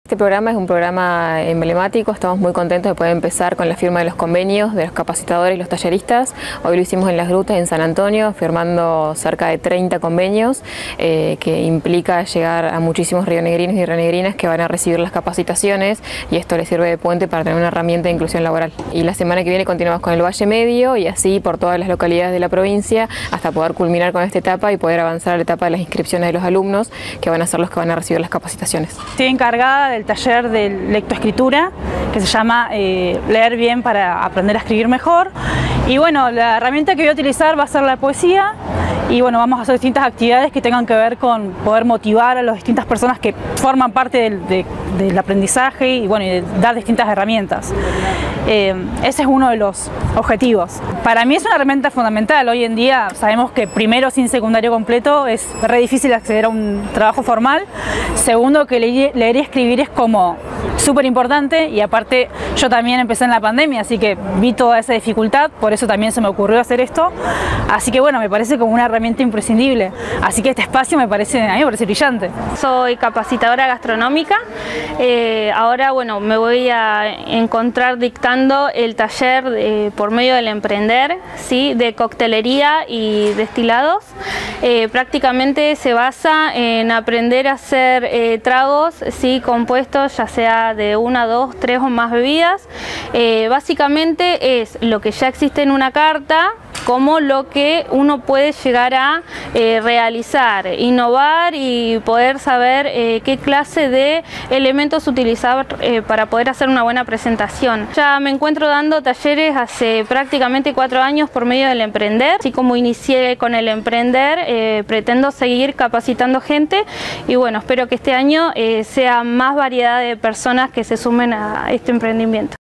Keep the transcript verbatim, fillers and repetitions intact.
Este programa es un programa emblemático, estamos muy contentos de poder empezar con la firma de los convenios de los capacitadores y los talleristas. Hoy lo hicimos en Las Grutas, en San Antonio, firmando cerca de treinta convenios, eh, que implica llegar a muchísimos rionegrinos y rionegrinas que van a recibir las capacitaciones, y esto les sirve de puente para tener una herramienta de inclusión laboral. Y la semana que viene continuamos con el Valle Medio y así por todas las localidades de la provincia hasta poder culminar con esta etapa y poder avanzar a la etapa de las inscripciones de los alumnos, que van a ser los que van a recibir las capacitaciones. Estoy encargada del taller de lectoescritura, que se llama eh, Leer Bien para aprender a escribir mejor. Y bueno, la herramienta que voy a utilizar va a ser la poesía. Y bueno, vamos a hacer distintas actividades que tengan que ver con poder motivar a las distintas personas que forman parte del, de, del aprendizaje y bueno, y de dar distintas herramientas. Eh, ese es uno de los objetivos. Para mí es una herramienta fundamental. Hoy en día sabemos que primero sin secundario completo es re difícil acceder a un trabajo formal. Segundo, que leer y escribir es como súper importante, y aparte yo también empecé en la pandemia, así que vi toda esa dificultad, por eso también se me ocurrió hacer esto. Así que bueno, me parece como una herramienta imprescindible. Así que este espacio me parece, a mí me parece brillante. Soy capacitadora gastronómica. Eh, ahora bueno, me voy a encontrar dictando el taller eh, por medio del emprender, ¿sí? De coctelería y destilados. Eh, prácticamente se basa en aprender a hacer eh, tragos, ¿sí? Compuestos, ya sea de una, dos, tres o más bebidas. Eh, básicamente es lo que ya existe en una carta, como lo que uno puede llegar a eh, realizar, innovar y poder saber eh, qué clase de elementos utilizar eh, para poder hacer una buena presentación. Ya me encuentro dando talleres hace prácticamente cuatro años por medio del emprender. Así como inicié con el emprender, eh, pretendo seguir capacitando gente y bueno, espero que este año eh, sea más variedad de personas que se sumen a este emprendimiento.